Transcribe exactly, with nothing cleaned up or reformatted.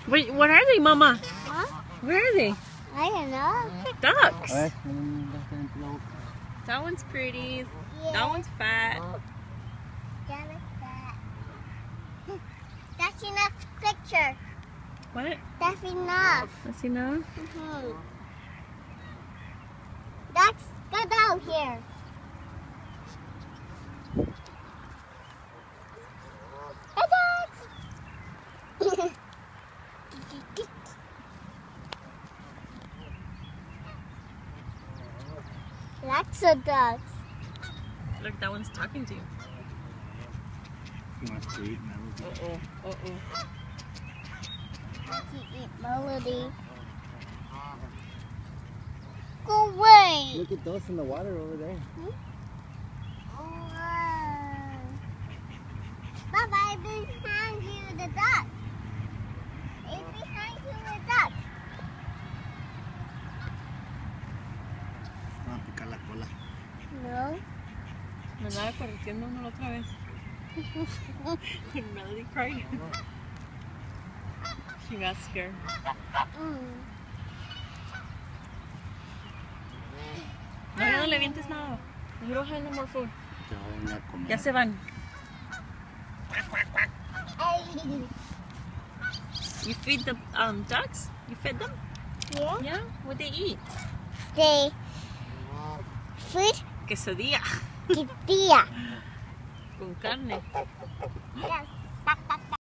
Wait, what are they, Mama? Huh? Where are they? I don't know. Ducks. A ver, That one's pretty. Yeah. That one's fat. That is that. That's enough picture. What? That's enough. That's enough? Mm-hmm. Ducks, get out here. Hey, ducks. Lots of ducks. Look, that one's talking to you. He wants to eat Melody. Uh-oh. Uh-oh. To eat Melody. Go away. Look at those in the water over there. Bye-bye, behind you, the duck. It's behind you, the duck. Vamos a picar la cola. No. Me andaba corriendo uno la otra vez. When Melody cried. She got scared. Mm. No, ya no le avientes nada. You don't have no more food. Te va a venir a comer. Ya se van. You feed the um, ducks? You fed them? Yeah. Yeah? What they eat? They feed Quesadilla. Kittia. Con carne. Yes. Duck, duck,